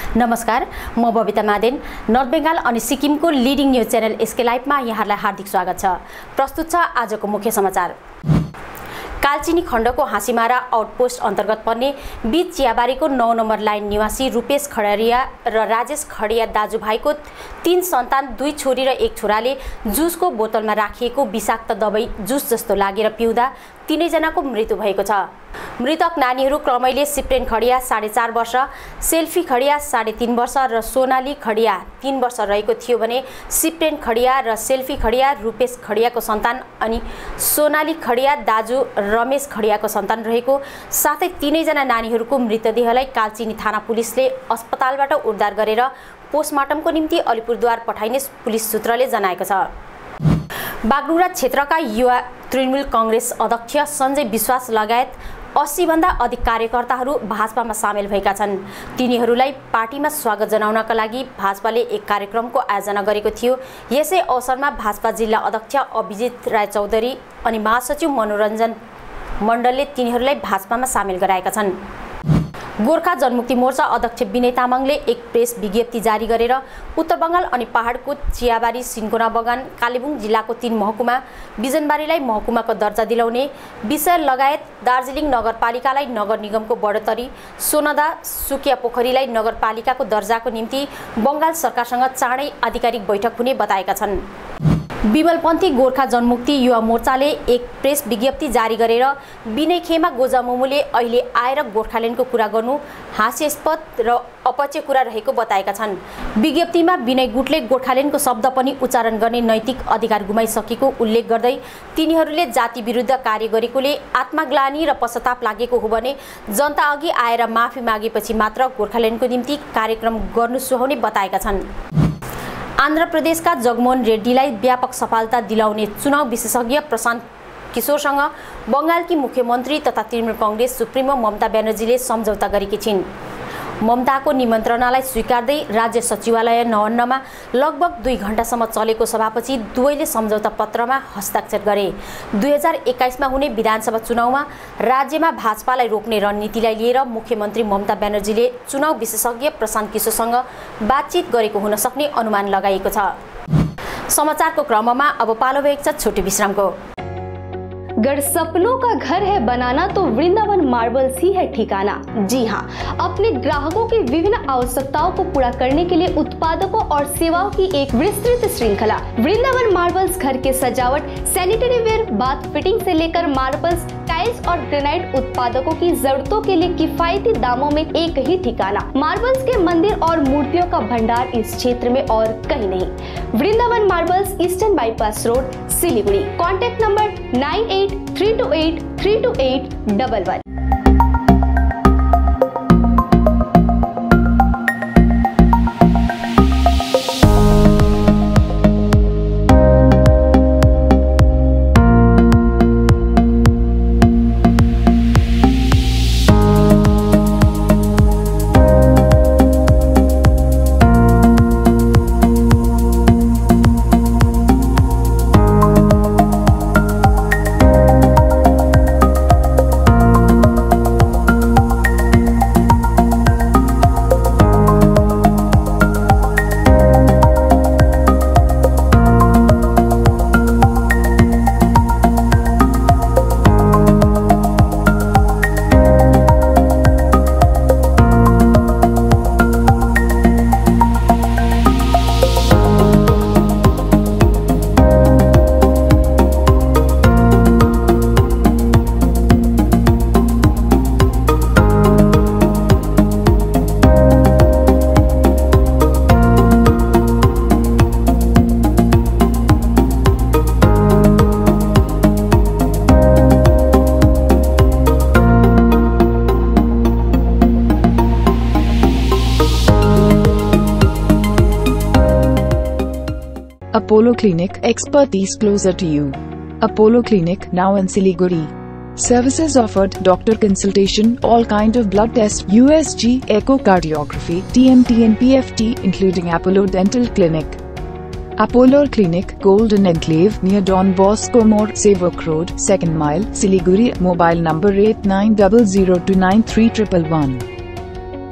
नमस्कार, म Babita Maaden. North Bengal अनि सिक्किमको लिडिङ न्यूज च्यानल एसके लाइभमा यहाँलाई हार्दिक स्वागत छ। प्रस्तुत छ आजको मुख्य समाचार। कालचिनी खण्डको हाँसीमारा आउटपोस्ट अन्तर्गत पर्ने बीच चियाबारीको 9 नम्बर लाइन निवासी रूपेश खडरिया र राजेश खडिया दाजुभाइको 3 सन्तान, 2 छोरी र 1 छोराले जुसको बोतलमा राखिएको विषाक्त दबाई जुस जस्तो लागेर पिउँदा 3 जनाको मृत्यु भएको छ। मृतक नानीहरू क्रमैले सिप्रेन खडिया 4.5 वर्ष, सेल्फी खडिया 3.5 वर्ष र सोनाली खडिया 3 वर्ष रहेको थियो भने सिप्रेन खडिया र सेल्फी खडिया रूपेश खडियाको सन्तान अनि सोनाली खडिया दाजु रमेश खडियाको सन्तान रहेको साथै 3 जना नानीहरूको मृतदेहलाई कालचिनी थाना पुलिसले अस्पतालबाट उद्धार गरेर पोस्टमार्टमको निम्ति अलिपुरद्वार पठाइने पुलिस सूत्रले जनाएको छ। बागडुग्रा क्षेत्रका युवा तृणमूल कांग्रेस अध्यक्ष सञ्जय विश्वास लगायत 80 भन्दा अधिक कार्यकर्ताहरू भाजपामा सामेल भएका छन्। तिनीहरूलाई पार्टीमा स्वागत जनाउनका लागि भाजपाले एक कार्यक्रमको आयोजना गरेको थियो। यसै अवसरमा भाजपा जिल्ला अध्यक्ष अभिजित राय चौधरी अनि महासचिव मनोरञ्जन मण्डलले तिनीहरूलाई भाजपामा सामेल गराएका छन्। गोर्खा जनमुक्ति मोर्चा अध्यक्ष विनय तामाङले एक प्रेस विज्ञप्ति जारी गरेर उत्तर बंगाल अनि पहाडको चियाबारी, सिन्कोना बगान, कालेबुङ जिल्लाको 3 महकुमा, बिजनबारीलाई महकुमाको दर्जा दिलाउने विषय लगायत दार्जिलिङ नगरपालिकालाई नगर निगमको बढोत्तरी, सोनदा सुकिया पोखरीलाई नगरपालिकाको दर्जाको निम्ति बंगाल सरकारसँग चाँडै आधिकारिक बैठक हुने बताएका छन्। विमलपन्थी गोर्खा जनमुक्ति युवा मोर्चाले एक प्रेस विज्ञप्ति जारी गरेर विनय खेमा गोजामुमुले अहिले आएर गोर्खाल्यान्डको कुरा गर्नु हास्यास्पद र अपच्य कुरा रहेको बताएका छन्। विज्ञप्तिमा विनय गुटले गोर्खाल्यान्डको शब्द पनि उच्चारण गर्ने नैतिक अधिकार गुमाइसकेको उल्लेख गर्दै तिनीहरूले जाति विरुद्ध कार्य गरेकोले आत्मग्लानि र पश्चाताप लागेको हो भने जनता अघि आएर माफी मागेपछि मात्र गोर्खाल्यान्डको निम्ति कार्यक्रम गर्नु सुहाउने बताएका छन्। आन्ध्र प्रदेशका जगमोहन रेड्डीलाई व्यापक सफलता दिलाउने चुनाव विशेषज्ञ प्रशान्त किशोरसँग बंगालकी मुख्यमन्त्री तथा तृणमूल कांग्रेस सुप्रिमो ममता ब्यानर्जीले सम्झौता गरेकी छिन्। ममताको निमन्त्रणालाई स्वीकार्दै राज्य सचिवालय नवन्नमा लगभग 2 घण्टासम्म चलेको सभापछि दुवैले सम्झौता पत्रमा हस्ताक्षर गरे। 2021 मा हुने विधानसभा चुनावमा राज्यमा भाजपालाई रोक्ने रणनीतिलाई लिएर मुख्यमन्त्री ममता ब्यानर्जीले चुनाव विशेषज्ञ प्रशान्त किशोरसँग बातचित गरेको हुन सक्ने अनुमान लगाइएको छ। समाचारको क्रममा अब पालो भएको छ छोटो विश्रामको। अगर सपनों का घर है बनाना तो वृंदावन मार्बल्स ही है ठिकाना। जी हाँ, अपने ग्राहकों की विभिन्न आवश्यकताओं को पूरा करने के लिए उत्पादकों और सेवाओं की एक विस्तृत श्रृंखला। वृंदावन मार्बल्स घर के सजावट, सैनिटरी वेयर, बाथ फिटिंग से लेकर मार्बल्स, टाइल्स और ग्रेनाइट उत्पादकों की जरूरतों के लिए किफायती दामों में एक ही ठिकाना। मार्बल्स के मंदिर और मूर्तियों का भंडार इस क्षेत्र में और कहीं नहीं। Vrindavan marbles, eastern bypass road, Siliguri. Contact number 9832832811। Apollo Clinic, expertise closer to you. Apollo Clinic, now in Siliguri. Services offered: doctor consultation, all kind of blood tests, USG, echocardiography, TMT and PFT, including Apollo Dental Clinic. Apollo Clinic, Golden Enclave, near Don Bosco More, Sevok Road, 2nd Mile, Siliguri. Mobile number 8900293111.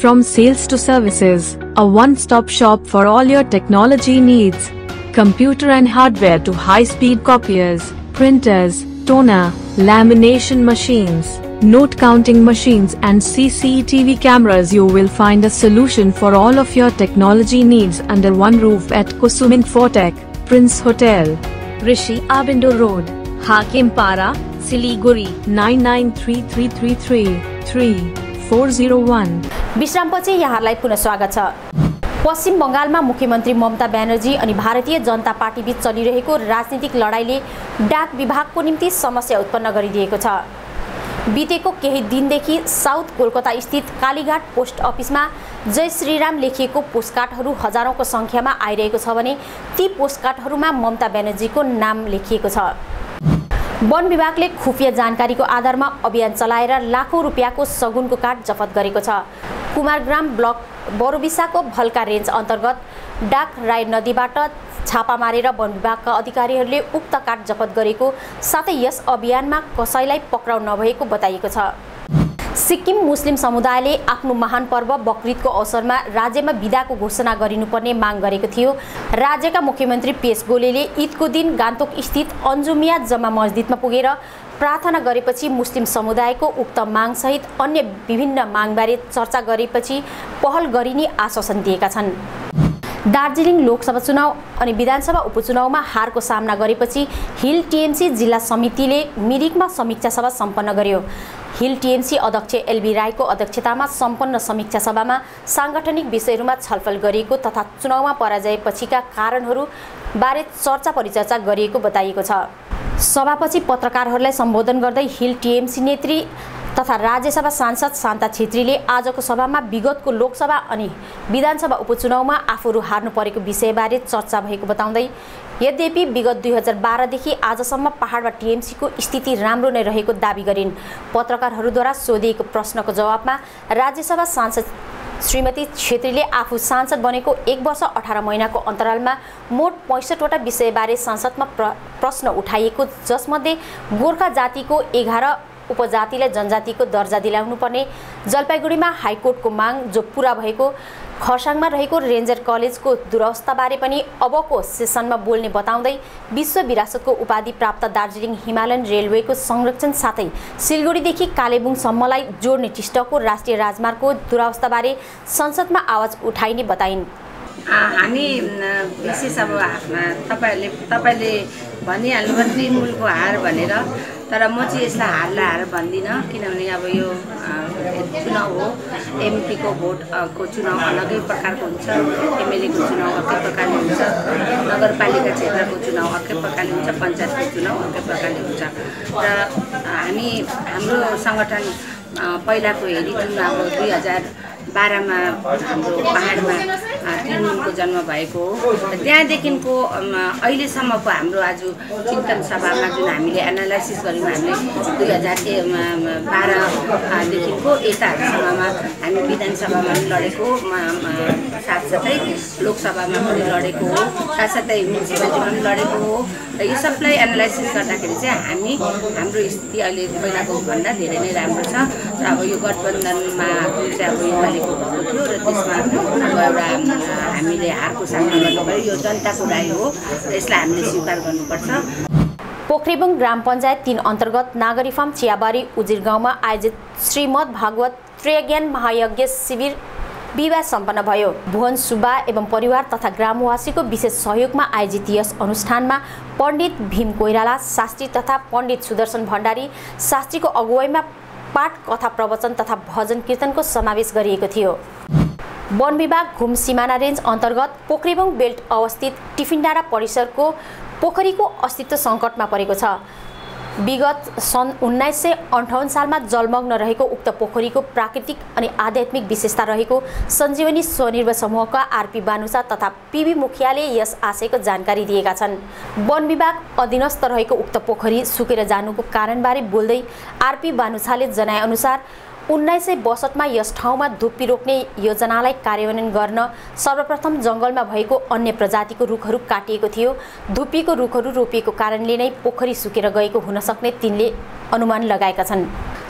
from sales to services, a one-stop shop for all your technology needs. Computer and hardware to high-speed copiers, printers, toner, lamination machines, note counting machines and CCTV cameras. You will find a solution for all of your technology needs under one roof at Kusum Infotech, Prince Hotel, Rishi Abindo Road, Hakimpara, Siliguri 9933333401. विश्रामपछि यहाँलाई पुनः स्वागत छ। पश्चिम बंगालमा मुख्यमन्त्री ममता ब्यानर्जी अनि Bharatiya Janata party बीच चलिरहेको राजनीतिक लडाईले डाक विभागको निम्ति समस्या उत्पन्न गरिदिएको छ। बितेको केही दिनदेखि साउथ कोलकाता स्थित कालीघाट पोस्ट अफिसमा जय श्रीराम लेखिएको पोस्टकार्डहरू हजारौंको संख्यामा आइरहेको छ भने ती पोस्टकार्डहरूमा ममता ब्यानर्जीको नाम लेखिएको छ। वन विभागले खुफिया जानकारीको आधारमा अभियान चलाएर लाखौं रुपियाँको सगुनको कार्ड जफत गरेको छ। कुमारग्राम ब्लक बरोबिसाको भल्का रेन्ज अन्तर्गत डाक राय नदीबाट छापा मारेर वन विभागका अधिकारीहरूले उक्त कार्ड जफत गरेको साथै यस अभियानमा कसैलाई पक्राउ नभएको बताइएको छ। सिक्किम मुस्लिम समुदायले आफ्नो महान पर्व बकरीदको अवसरमा राज्यमा बिदाको घोषणा गरिनुपर्ने माग गरेको थियो। राज्यका मुख्यमन्त्री पेश गोलेले ईदको दिन गान्तोक स्थित अन्जुमिया जम्मा मस्जिदमा पुगेर प्रार्थना गरेपछि मुस्लिम समुदायको उक्त मागसहित अन्य विभिन्न मागबारे चर्चा गरेपछि पहल गरिने आश्वासन दिएका छन्। दार्जिलिङ लोकसभा चुनाव अनि विधानसभा उपचुनावमा हारको सामना गरेपछि हिल टीएमसी जिल्ला समितिले मिरिकमा समीक्षा सभा सम्पन्न गर्यो। हिल टीएमसी अध्यक्ष एलबी राईको अध्यक्षतामा सम्पन्न समीक्षा सभामा सांगठनिक विषयहरूमा छलफल गरिएको तथा चुनावमा पराजयपछिका कारणहरू बारे चर्चा परिचर्चा गरिएको बताइएको छ। सभापछि पत्रकारहरूलाई सम्बोधन गर्दै हिल टीएमसी नेत्री तथा राज्यसभा सांसद शान्ता छेत्रीले आजको सभामा विगतको लोकसभा अनि विधानसभा उपचुनावमा आफूहरू हार्नु परेको विषयबारे चर्चा भएको बताउँदै यद्यपि विगत 2012 देखि आजसम्म पहाडमा टीएमसीको स्थिति राम्रो नै रहेको दाबी गरिन्। पत्रकारहरूद्वारा सोधिएको प्रश्नको जवाबमा राज्यसभा सांसद श्रीमती छेत्रीले आफू सांसद बनेको 1 वर्ष 18 महिनाको अन्तरालमा मोट 65 वटा विषयबारे संसदमा प्रश्न उठाइएको, जसमध्ये गोर्खा जातिको 11 उपजातिलाई जनजातिको दर्जा दिलाउनुपर्ने, जलपाइगुडीमा हाइकोर्टको माग जो पूरा भएको, खरसाङमा रहेको रेन्जर कलेजको दुरवस्थाबारे पनि अबको सेसनमा बोल्ने बताउँदै विश्व विरासतको उपाधि प्राप्त दार्जिलिङ हिमालयन रेलवेको संरक्षण साथै सिलगढीदेखि कालेबुङसम्मलाई जोड्ने टिस्टाको राष्ट्रिय राजमार्गको दुरवस्थाबारे संसदमा आवाज उठाइने बताइन्। हामी विशेष अब तपाईले भनिहाल्नुभयो तृणमूलको हार भनेर, तर म चाहिँ यसलाई हार भन्दिनँ, किनभने अब यो चुनाव हो। एमपीको भोटको चुनाव अलग्गै प्रकारको हुन्छ, एमएलएको चुनाव अर्कै प्रकारले हुन्छ, नगरपालिका क्षेत्रको चुनाव अर्कै प्रकारले हुन्छ, पञ्चायतको चुनाव अर्कै प्रकारले हुन्छ। र हाम्रो सङ्गठन पहिलाको हेरी जुन अब 2012मा हाम्रो पहाडमा तृणमूलको जन्म भएको हो, त्यहाँदेखिको अहिलेसम्मको हाम्रो आज चिन्तन सभामा जुन हामीले एनालाइसिस गऱ्यौँ, हामीले 2012देखिको यतासम्ममा हामी विधानसभामा पनि लडेको, साथसाथै लोकसभामा पनि लडेको हो, साथसाथै म्युनिसिपालिटीमा पनि लडेको हो। र यो सबलाई एनालाइसिस गर्दाखेरि चाहिँ हाम्रो स्थिति अहिले पहिलाको भन्दा धेरै नै राम्रो छ। र अब यो गठबन्धनमा जुन चाहिँ अब योपालिको भएको थियो र त्यसमा अब एउटा हामीले हारको सामना गर्नु पर्यो, यो जनताको राय हो र यसलाई हामीले स्वीकार गर्नुपर्छ। पोखरेबुङ ग्राम पञ्चायत 3 अन्तर्गत नागरी फार्म चियाबारी उजिर गाउँमा आयोजित श्रीमद् भागवत त्रयज्ञान महायज्ञ शिविर विवाह सम्पन्न भयो। भुवन सुब्बा एवं परिवार तथा ग्रामवासीको विशेष सहयोगमा आयोजित यस अनुष्ठानमा पण्डित भीम कोइराला शास्त्री तथा पण्डित सुदर्शन भण्डारी शास्त्रीको अगुवाईमा पाठ, कथा, प्रवचन तथा भजन कीर्तनको समावेश गरिएको थियो। वन विभाग घुम सिमाना रेन्ज अन्तर्गत पोखरेबुङ बेल्ट अवस्थित टिफिनडाँडा परिसरको पोखरीको अस्तित्व सङ्कटमा परेको छ। विगत सन् 1958 सालमा जलमग्न रहेको उक्त पोखरीको प्राकृतिक अनि आध्यात्मिक विशेषता रहेको सञ्जीवनी स्वनिर्भर समूहका आरपी बानुसा तथा पीबी मुखियाले यस आशयको जानकारी दिएका छन्। वन विभाग अधीनस्थ रहेको उक्त पोखरी सुकेर जानुको कारणबारे बोल्दै आरपी बानुसाले जनाएअनुसार 1962 मा यस ठाउँमा धुप्पी रोप्ने योजनालाई कार्यान्वयन गर्न सर्वप्रथम जंगलमा भएको अन्य प्रजातिको रुखहरू काटिएको थियो। धुप्पीको रुखहरू रोपिएको कारणले नै पोखरी सुकेर गएको हुन सक्ने तिनले अनुमान लगाएका छन्।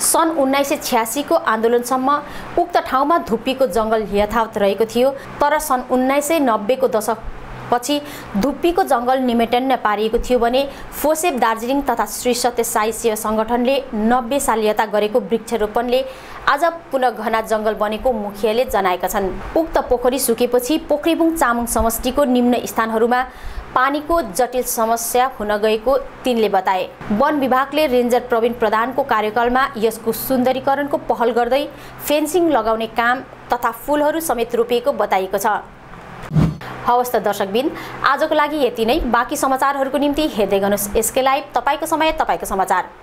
सन् 1986 को आन्दोलनसम्म उक्त ठाउँमा धुप्पीको जङ्गल यथावत रहेको थियो, तर सन् 1990 को दशकपछि धुप्पीको जङ्गल निमेटन्न पारिएको थियो भने फोसेप दार्जिलिङ तथा श्री सत्य साई सेवा सङ्गठनले 90 साल यता गरेको वृक्षारोपणले आज पुनः घना जङ्गल बनेको मुखियाले जनाएका छन्। उक्त पोखरी सुकेपछि पोखरीबुङ चामुङ समष्टिको निम्न स्थानहरूमा पानीको जटिल समस्या हुन गएको तिनले बताए। वन विभागले रेन्जर प्रवीण प्रधानको कार्यकालमा यसको सुन्दरीकरणको पहल गर्दै फेन्सिङ लगाउने काम तथा फुलहरू समेत रोपिएको बताइएको छ। हवस् त दर्शकबिन, आजको लागि यति नै। बाँकी समाचारहरूको निम्ति हेर्दै गर्नुहोस् एसके लाइभ, तपाईँको समय तपाईँको समाचार।